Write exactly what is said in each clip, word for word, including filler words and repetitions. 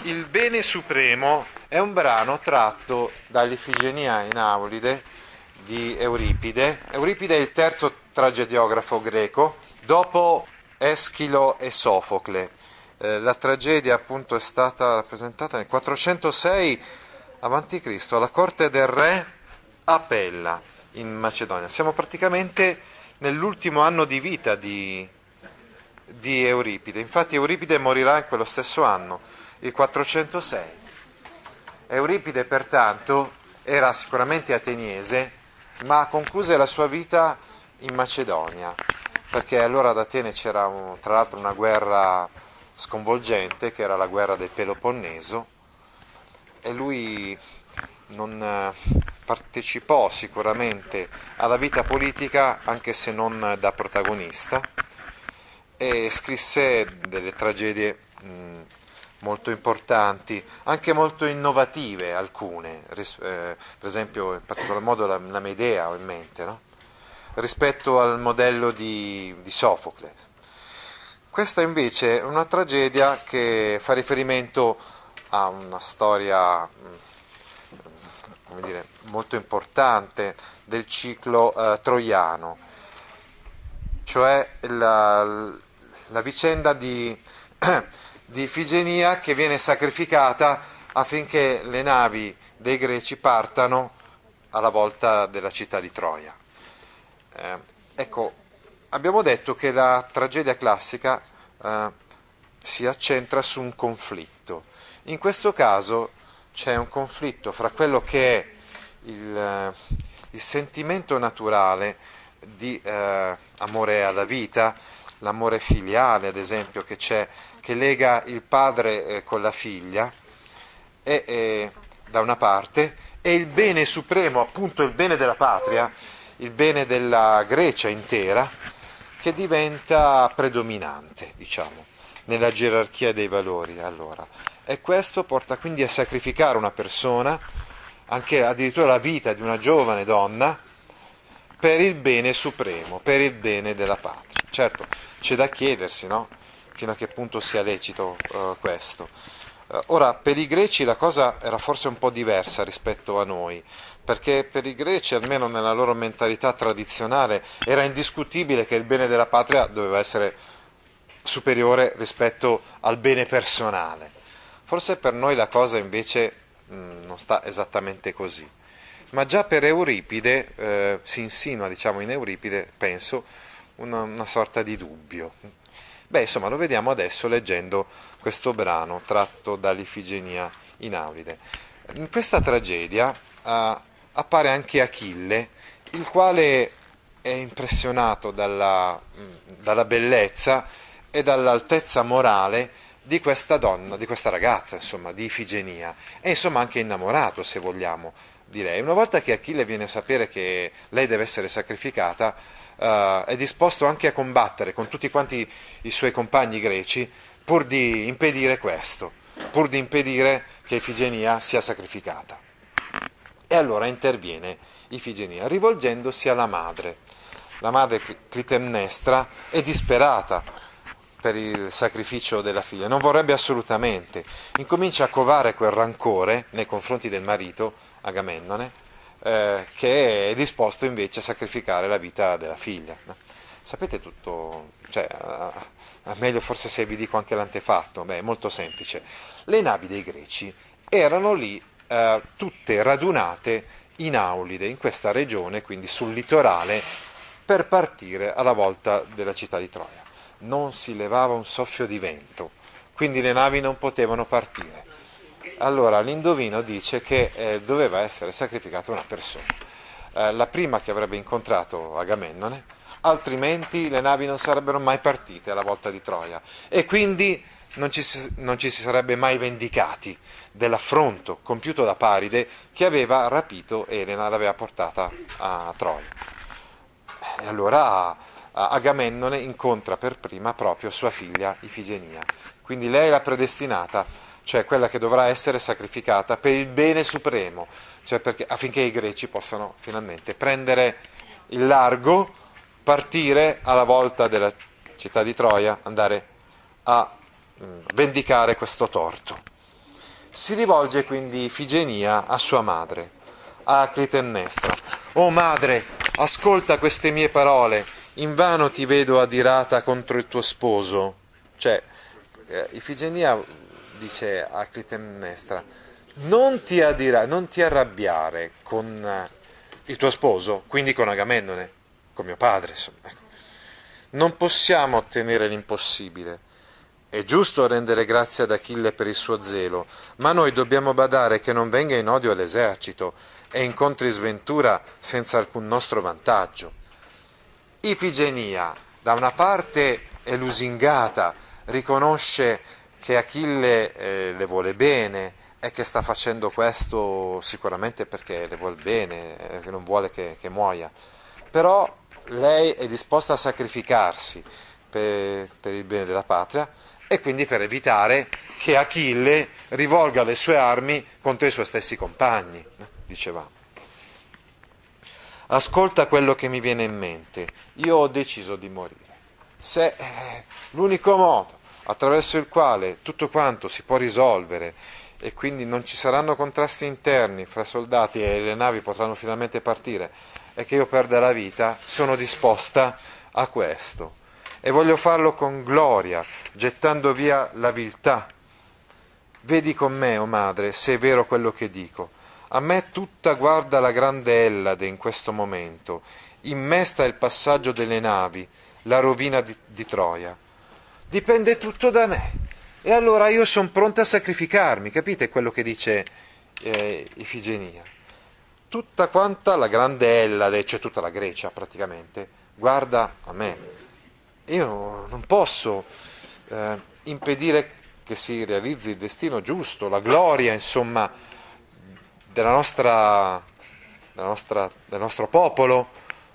Il bene supremo è un brano tratto dall'Ifigenia in Aulide di Euripide. Euripide è il terzo tragediografo greco, dopo Eschilo e Sofocle. Eh, la tragedia appunto è stata rappresentata nel quattrocentosei avanti Cristo alla corte del re a Pella in Macedonia. Siamo praticamente nell'ultimo anno di vita di, di Euripide. Infatti Euripide morirà in quello stesso anno, il quattrocentosei. Euripide pertanto era sicuramente ateniese, ma concluse la sua vita in Macedonia, perché allora ad Atene c'era un, tra l'altro una guerra sconvolgente, che era la guerra del Peloponneso, e lui non partecipò sicuramente alla vita politica, anche se non da protagonista, e scrisse delle tragedie mh, molto importanti, anche molto innovative alcune, ris- eh, per esempio in particolar modo la, la Medea ho in mente, no? Rispetto al modello di, di Sofocle. Questa invece è una tragedia che fa riferimento a una storia come dire, molto importante del ciclo eh, troiano, cioè la, la vicenda di, di Ifigenia che viene sacrificata affinché le navi dei greci partano alla volta della città di Troia. Eh, ecco, abbiamo detto che la tragedia classica eh, si accentra su un conflitto. In questo caso c'è un conflitto fra quello che è il, il sentimento naturale di eh, amore alla vita, l'amore filiale ad esempio che c'è, che lega il padre eh, con la figlia, e, e, da una parte, e il bene supremo, appunto il bene della patria, il bene della Grecia intera, che diventa predominante, diciamo, nella gerarchia dei valori. Allora, e questo porta quindi a sacrificare una persona, anche addirittura la vita di una giovane donna, per il bene supremo, per il bene della patria. Certo, c'è da chiedersi, no? Fino a che punto sia lecito uh, questo. Uh, ora, per i greci la cosa era forse un po' diversa rispetto a noi, perché per i greci, almeno nella loro mentalità tradizionale, era indiscutibile che il bene della patria doveva essere superiore rispetto al bene personale. Forse per noi la cosa invece mh, non sta esattamente così, ma già per Euripide eh, si insinua, diciamo in Euripide, penso, una, una sorta di dubbio. Beh, insomma, lo vediamo adesso leggendo questo brano tratto dall'Ifigenia in Aulide. In questa tragedia eh, appare anche Achille, il quale è impressionato dalla, dalla bellezza e dall'altezza morale di questa donna, di questa ragazza, insomma, di Ifigenia, e insomma anche innamorato, se vogliamo, di lei. Una volta che Achille viene a sapere che lei deve essere sacrificata, eh, è disposto anche a combattere con tutti quanti i suoi compagni greci pur di impedire questo, pur di impedire che Ifigenia sia sacrificata. E allora interviene Ifigenia, rivolgendosi alla madre. La madre Clitemnestra è disperata per il sacrificio della figlia, non vorrebbe assolutamente, incomincia a covare quel rancore nei confronti del marito Agamennone, eh, che è disposto invece a sacrificare la vita della figlia. Sapete tutto, cioè, uh, meglio forse se vi dico anche l'antefatto. Beh, è molto semplice. Le navi dei greci erano lì uh, tutte radunate in Aulide, in questa regione, quindi sul litorale, per partire alla volta della città di Troia. Non si levava un soffio di vento, quindi le navi non potevano partire. Allora l'indovino dice che eh, doveva essere sacrificata una persona, eh, la prima che avrebbe incontrato Agamennone, altrimenti le navi non sarebbero mai partite alla volta di Troia, e quindi non ci, non ci si sarebbe mai vendicati dell'affronto compiuto da Paride, che aveva rapito Elena e l'aveva portata a Troia. E allora Agamennone incontra per prima proprio sua figlia Ifigenia, quindi lei è la predestinata, cioè quella che dovrà essere sacrificata per il bene supremo, cioè perché, affinché i greci possano finalmente prendere il largo, partire alla volta della città di Troia, andare a mh, vendicare questo torto. Si rivolge quindi Ifigenia a sua madre, a Clitennestra. «Oh madre, ascolta queste mie parole, invano ti vedo adirata contro il tuo sposo». Cioè, eh, Ifigenia dice a Clitennestra: non ti adira, non ti arrabbiare con eh, il tuo sposo, quindi con Agamennone, con mio padre, insomma. Ecco. Non possiamo ottenere l'impossibile. È giusto rendere grazie ad Achille per il suo zelo, ma noi dobbiamo badare che non venga in odio all'esercito e incontri sventura senza alcun nostro vantaggio. Ifigenia, da una parte, è lusingata, riconosce che Achille eh, le vuole bene e che sta facendo questo sicuramente perché le vuole bene, eh, che non vuole che, che muoia, però lei è disposta a sacrificarsi per, per il bene della patria e quindi per evitare che Achille rivolga le sue armi contro i suoi stessi compagni, dicevamo. Ascolta quello che mi viene in mente, io ho deciso di morire. Se eh, l'unico modo attraverso il quale tutto quanto si può risolvere e quindi non ci saranno contrasti interni fra soldati e le navi potranno finalmente partire e che io perda la vita, sono disposta a questo e voglio farlo con gloria, gettando via la viltà. Vedi con me, o oh madre, se è vero quello che dico. A me tutta guarda la grande Ellade in questo momento, in me sta il passaggio delle navi, la rovina di, di Troia. Dipende tutto da me e allora io sono pronta a sacrificarmi, capite quello che dice eh, Ifigenia? Tutta quanta la grande Ellade, cioè tutta la Grecia praticamente, guarda a me. Io non posso eh, impedire che si realizzi il destino giusto, la gloria, insomma, della nostra, della nostra, del nostro popolo,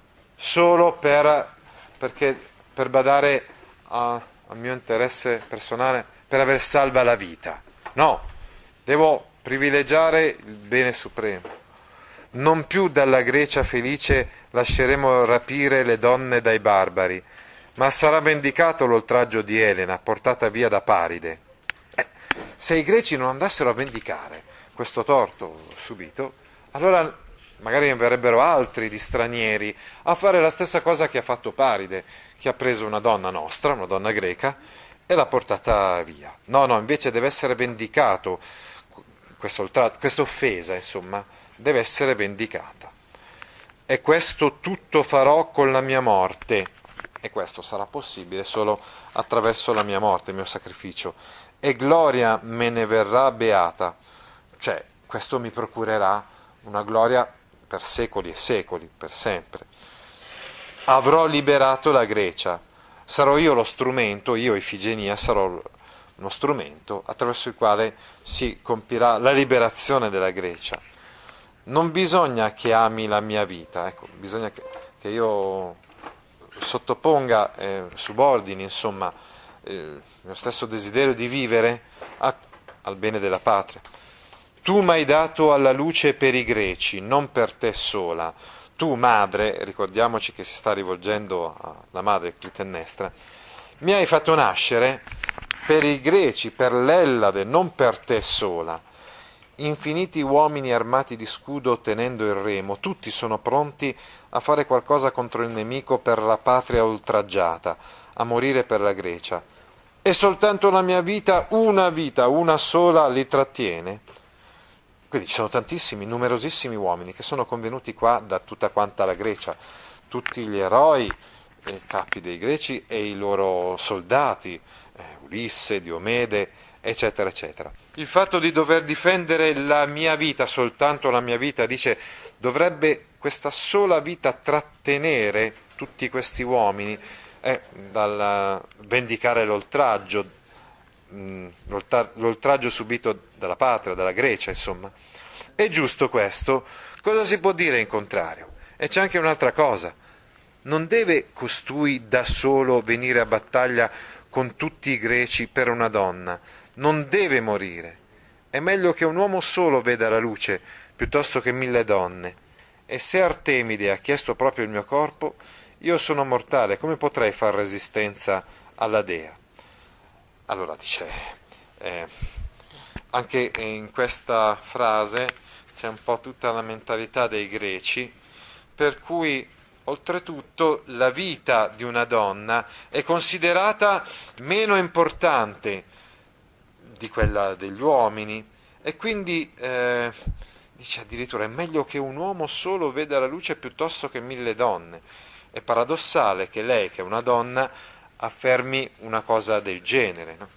solo per, perché, per badare a, al mio interesse personale, per aver salva la vita. No, devo privilegiare il bene supremo. Non più dalla Grecia felice lasceremo rapire le donne dai barbari, ma sarà vendicato l'oltraggio di Elena, portata via da Paride. Eh, se i greci non andassero a vendicare questo torto subito, allora magari ne verrebbero altri di stranieri a fare la stessa cosa che ha fatto Paride, che ha preso una donna nostra, una donna greca, e l'ha portata via. No, no, invece deve essere vendicato, questa offesa, insomma, deve essere vendicata. E questo tutto farò con la mia morte, e questo sarà possibile solo attraverso la mia morte, il mio sacrificio, e gloria me ne verrà beata, cioè questo mi procurerà una gloria per secoli e secoli, per sempre. Avrò liberato la Grecia, sarò io lo strumento, io Ifigenia sarò uno strumento attraverso il quale si compirà la liberazione della Grecia. Non bisogna che ami la mia vita, ecco, bisogna che, che io sottoponga, eh, subordini, insomma, eh, il mio stesso desiderio di vivere a, al bene della patria. Tu m'hai dato alla luce per i greci, non per te sola. Tu, madre, ricordiamoci che si sta rivolgendo alla madre Clitennestra, mi hai fatto nascere per i greci, per l'Ellade, non per te sola. Infiniti uomini armati di scudo tenendo il remo, tutti sono pronti a fare qualcosa contro il nemico per la patria oltraggiata, a morire per la Grecia. E soltanto la mia vita, una vita, una sola, li trattiene. Quindi ci sono tantissimi, numerosissimi uomini che sono convenuti qua da tutta quanta la Grecia, tutti gli eroi, eh, capi dei greci e i loro soldati, eh, Ulisse, Diomede, eccetera, eccetera. Il fatto di dover difendere la mia vita, soltanto la mia vita, dice, dovrebbe questa sola vita trattenere tutti questi uomini eh, dal vendicare l'oltraggio, mh, l'oltraggio subito dalla patria, dalla Grecia, insomma. È giusto questo? Cosa si può dire in contrario? E c'è anche un'altra cosa. Non deve costui da solo venire a battaglia con tutti i greci per una donna, non deve morire. È meglio che un uomo solo veda la luce piuttosto che mille donne. E se Artemide ha chiesto proprio il mio corpo, io sono mortale, come potrei far resistenza alla dea? Allora dice, eh, Anche in questa frase c'è un po' tutta la mentalità dei greci, per cui oltretutto la vita di una donna è considerata meno importante di quella degli uomini, e quindi eh, dice addirittura è meglio che un uomo solo veda la luce piuttosto che mille donne. È paradossale che lei, che è una donna, affermi una cosa del genere, no?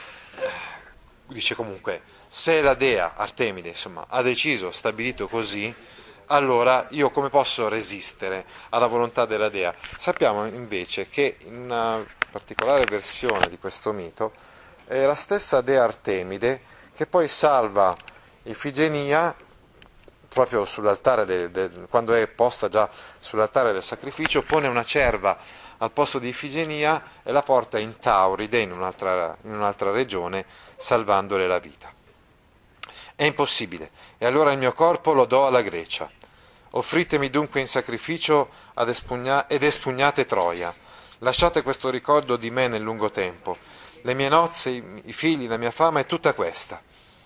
Dice comunque, se la dea Artemide, insomma, ha deciso, ha stabilito così, allora io come posso resistere alla volontà della dea? Sappiamo invece che in una particolare versione di questo mito è la stessa dea Artemide che poi salva Ifigenia proprio sull'altare del, del, quando è posta già sull'altare del sacrificio, pone una cerva al posto di Ifigenia e la porta in Tauride, in un'altra, in un'altra regione, salvandole la vita. È impossibile, e allora il mio corpo lo do alla Grecia. Offritemi dunque in sacrificio ad espugna- ed espugnate Troia. Lasciate questo ricordo di me nel lungo tempo. Le mie nozze, i, i figli, la mia fama è tutta questa.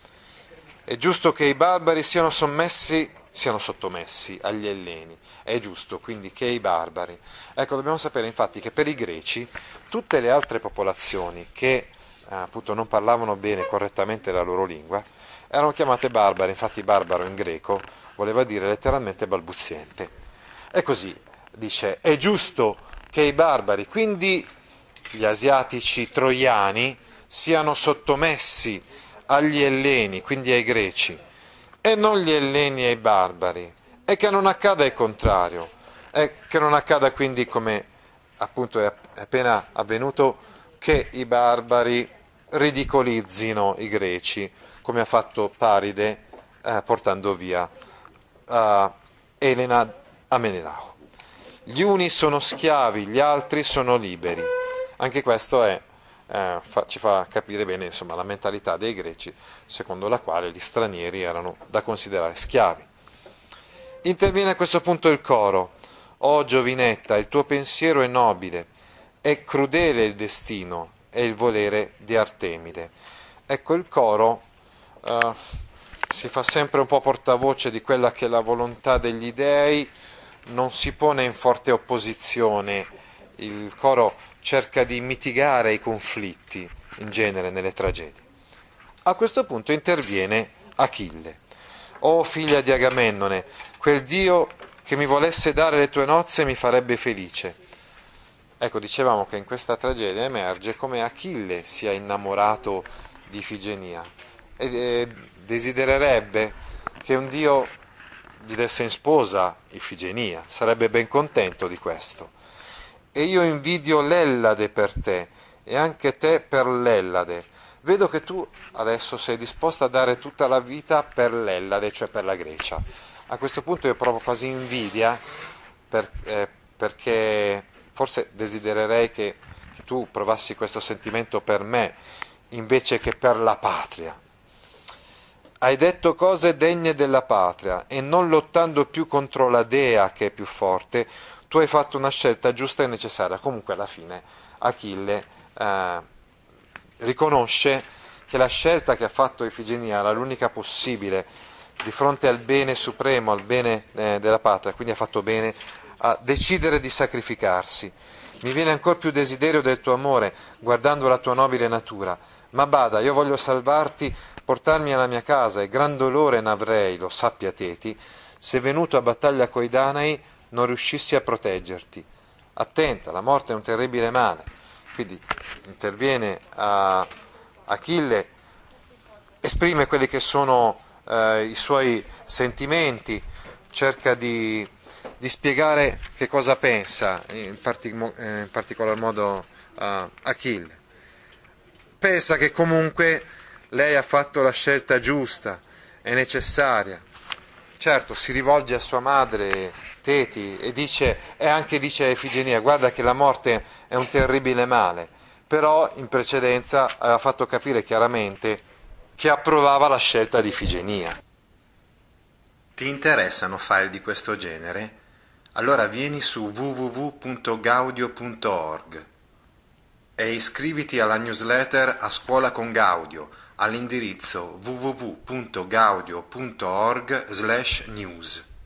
È giusto che i barbari siano sommessi, siano sottomessi agli Elleni. È giusto quindi che i barbari. Ecco, dobbiamo sapere infatti che per i greci tutte le altre popolazioni che eh, appunto non parlavano bene correttamente la loro lingua erano chiamate barbari. Infatti barbaro in greco voleva dire letteralmente balbuziente. E così dice, è giusto che i barbari, quindi gli asiatici troiani, siano sottomessi agli Elleni, quindi ai greci, e non gli Elleni ai barbari, e che non accada il contrario, e che non accada quindi, come appunto è appena avvenuto, che i barbari ridicolizzino i greci, come ha fatto Paride eh, portando via uh, Elena a Menelao. Gli uni sono schiavi, gli altri sono liberi. Anche questo è, eh, fa, ci fa capire bene, insomma, la mentalità dei greci, secondo la quale gli stranieri erano da considerare schiavi. Interviene a questo punto il coro. O giovinetta, il tuo pensiero è nobile, è crudele il destino e il volere di Artemide. Ecco, il coro eh, si fa sempre un po' portavoce di quella che è la volontà degli dei, non si pone in forte opposizione, il coro cerca di mitigare i conflitti in genere nelle tragedie. A questo punto interviene Achille. O figlia di Agamennone, quel dio che mi volesse dare le tue nozze mi farebbe felice. Ecco, dicevamo che in questa tragedia emerge come Achille sia innamorato di Ifigenia e desidererebbe che un dio gli desse in sposa Ifigenia, sarebbe ben contento di questo. E io invidio l'Ellade per te e anche te per l'Ellade. Vedo che tu adesso sei disposta a dare tutta la vita per l'Ellade, cioè per la Grecia. A questo punto io provo quasi invidia per, eh, perché forse desidererei che, che tu provassi questo sentimento per me invece che per la patria. Hai detto cose degne della patria e non lottando più contro la dea che è più forte, tu hai fatto una scelta giusta e necessaria. Comunque alla fine Achille eh, riconosce che la scelta che ha fatto Ifigenia era l'unica possibile di fronte al bene supremo, al bene eh, della patria, quindi ha fatto bene a decidere di sacrificarsi. Mi viene ancor più desiderio del tuo amore, guardando la tua nobile natura. Ma bada, io voglio salvarti, portarmi alla mia casa, e gran dolore n'avrei, lo sappia Teti, se venuto a battaglia coi Danai non riuscissi a proteggerti. Attenta, la morte è un terribile male. Quindi interviene a Achille, esprime quelli che sono eh, i suoi sentimenti, cerca di, di spiegare che cosa pensa, in, partic- in particolar modo uh, Achille. Pensa che comunque lei ha fatto la scelta giusta e necessaria. Certo, si rivolge a sua madre Teti e dice, e anche dice a Ifigenia, guarda che la morte è un terribile male, però in precedenza aveva fatto capire chiaramente che approvava la scelta di Ifigenia. Ti interessano file di questo genere? Allora vieni su w w w punto gaudio punto org e iscriviti alla newsletter A Scuola con Gaudio, all'indirizzo w w w punto gaudio punto org slash news.